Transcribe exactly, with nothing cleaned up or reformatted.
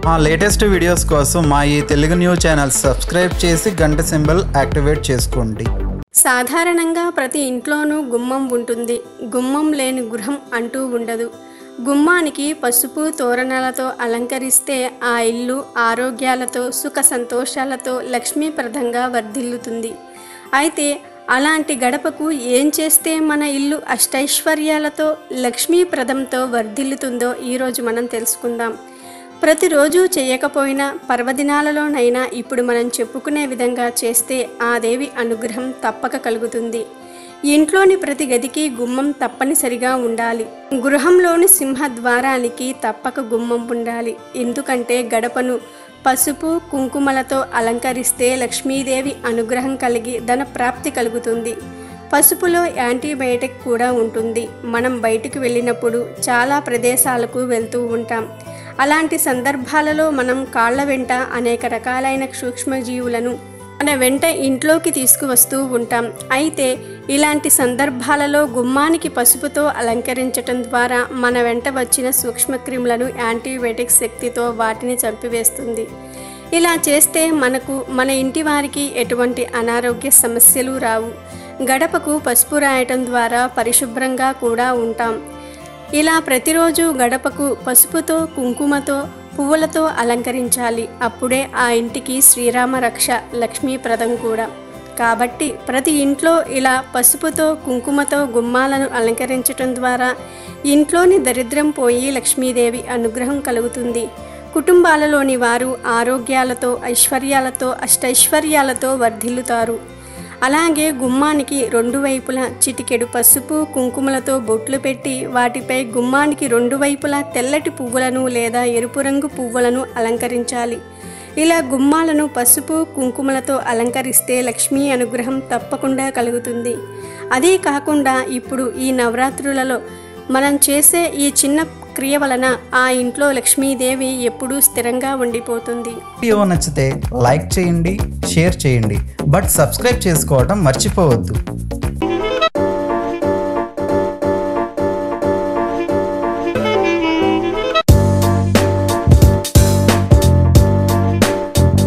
మా latest videos కోసం మా ఈ తెలుగు న్యూస్ ఛానల్ సబ్స్క్రైబ్ చేసి గంట సింబల్ యాక్టివేట్ చేసుకోండి. సాధారణంగా ప్రతి ఇంట్లోనూ గుమ్మం ఉంటుంది. గుమ్మం లేని గృహం అంటూ ఉండదు. గుమ్మానికి పసుపు తోరణాలతో అలంకరిస్తే ఆ ఇల్లు ఆరోగ్యాలతో సుఖ సంతోషాలతో లక్ష్మీప్రదంగా వర్ధిల్లుతుంది. అయితే అలాంటి గడపకు ఏం చేస్తే మన ఇల్లు అష్టైశ్వర్యాలతో లక్ష్మీప్రదంతో వర్ధిల్లుతుందో ఈరోజు మనం తెలుసుకుందాం. ప్రతిరోజు చేయకపోయినా పర్వదినాలలోనైనా ఇప్పుడు మనం చెప్పుకునే విధంగా చేస్తే ఆ దేవి అనుగ్రహం తప్పక కలుగుతుంది. ఇంట్లోని ప్రతి గదికి గుమ్మం తప్పనిసరిగా ఉండాలి. గృహంలోని సింహద్వారానికి తప్పక గుమ్మం ఉండాలి. ఎందుకంటే గడపను పసుపు కుంకుమలతో అలంకరిస్తే లక్ష్మీదేవి అనుగ్రహం కలిగి ధన ప్రాప్తి కలుగుతుంది. పసుపులో యాంటీబయాటిక్ కూడా ఉంటుంది. మనం బయటకు వెళ్ళినప్పుడు చాలా ప్రదేశాలకు వెళ్తూ ఉంటాం. అలాంటి సందర్భాలలో మనం కాళ్ళ వెంట అనేక రకాలైన సూక్ష్మజీవులను మన వెంట ఇంట్లోకి తీసుకువస్తూ ఉంటాం. అయితే ఇలాంటి సందర్భాలలో గుమ్మానికి పసుపుతో అలంకరించటం ద్వారా మన వెంట వచ్చిన సూక్ష్మక్రిములను యాంటీబయాటిక్ శక్తితో వాటిని చంపివేస్తుంది. ఇలా చేస్తే మనకు మన ఇంటి వారికి ఎటువంటి అనారోగ్య సమస్యలు రావు. గడపకు పసుపు రాయటం ద్వారా పరిశుభ్రంగా కూడా ఉంటాం. ఇలా ప్రతిరోజు గడపకు పసుపుతో కుంకుమతో పువ్వులతో అలంకరించాలి. అప్పుడే ఆ ఇంటికి శ్రీరామ రక్ష లక్ష్మీప్రదం కూడా. కాబట్టి ప్రతి ఇంట్లో ఇలా పసుపుతో కుంకుమతో గుమ్మాలను అలంకరించటం ద్వారా ఇంట్లోని దరిద్రం పోయి లక్ష్మీదేవి అనుగ్రహం కలుగుతుంది. కుటుంబాలలోని వారు ఆరోగ్యాలతో ఐశ్వర్యాలతో అష్టైశ్వర్యాలతో వర్ధిల్లుతారు. అలాగే గుమ్మానికి రెండు వైపులా చిటికెడు పసుపు కుంకుమలతో బొట్లు పెట్టి వాటిపై గుమ్మానికి రెండు వైపులా తెల్లటి పువ్వులను లేదా ఎరుపు రంగు పువ్వులను అలంకరించాలి. ఇలా గుమ్మాలను పసుపు కుంకుమలతో అలంకరిస్తే లక్ష్మీ అనుగ్రహం తప్పకుండా కలుగుతుంది. అదే కాకుండా ఇప్పుడు ఈ నవరాత్రులలో మనం చేసే ఈ చిన్న క్రియ వలన ఆ ఇంట్లో లక్ష్మీదేవి ఎప్పుడూ స్థిరంగా ఉండిపోతుంది. వీడియో నచ్చితే లైక్ చేయండి, షేర్ చేయండి, బట్ సబ్స్క్రైబ్ చేసుకోవడం మర్చిపోవద్దు.